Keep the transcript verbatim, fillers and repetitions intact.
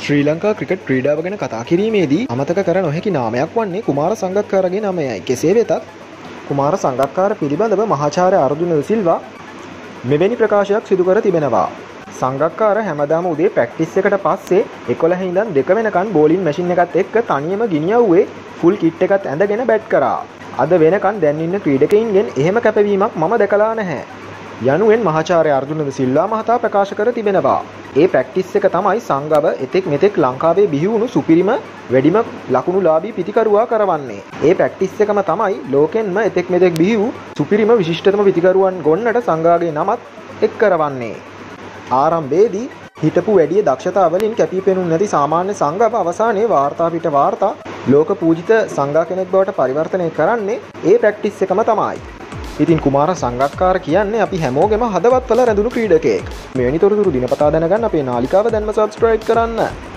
ශ්‍රී Lanka cricket ක්‍රීඩාව ගැන කතා කිරීමේදී අමතක කර නොහැකි නාමයක් වන්නේ කුමාර සංගක්කාරගේ නමයයි. කෙසේ වෙතත් කුමාර සංගක්කාර පිළිබඳව මහාචාර්ය අර්ජුන ද සිල්වා මෙවැනි ප්‍රකාශයක් සිදු කර තිබෙනවා. සංගක්කාර හැමදාම උදේ ප්‍රැක්ටිස් එකට පස්සේ එකොළහ ඉඳන් දෙක වෙනකන් බෝලින් මැෂින් එකත් එක්ක තනියම ගිනියව්වේ ෆුල් කිට් එකත් ඇඳගෙන බැට් කරා. අද වෙනකන් දැන් ඉන්න ක්‍රීඩකයින්ගෙන් එහෙම කැපවීමක් මම දැකලා නැහැ. යනුවෙන් මහාචාර්ය අර්ජුන ද සිල්වා මහතා ප්‍රකාශ කර තිබෙනවා. ඒ ප්‍රැක්ටිස් එක තමයි සංගව එතෙක් මෙතෙක් ලංකාවේ බිහි වුණු සුපිරිම වැඩිම ලකුණුලාභී පිතිකරුවා කරවන්නේ. ඒ ප්‍රැක්ටිස් එකම තමයි ලෝකෙන්ම එතෙක් මෙතෙක් බිහි වූ සුපිරිම විශිෂ්ටතම පිතිකරුවන් ගොන්නට සංගාගේ නමත් එක් කරවන්නේ. ආරම්භයේදී හිටපු වැඩි දක්ෂතා වලින් කැපී පෙනුනේ නැති සාමාන්‍ය සංගව අවසානයේ වාර්තා පිට වාර්තා ලෝක පූජිත සංගා කෙනෙක් බවට පරිවර්තනය කරන්නේ ඒ ප්‍රැක්ටිස් එකම තමයි. ඉතින් කුමාර සංගක්කාර කියන්නේ අපි හැමෝගෙම හදවත්වල රැඳුණු ක්‍රීඩකයෙක්. මෙවැනි තොරතුරු දිනපතා දැනගන්න අපේ නාලිකාව දැන්ම සබ්ස්ක්‍රයිබ් කරන්න.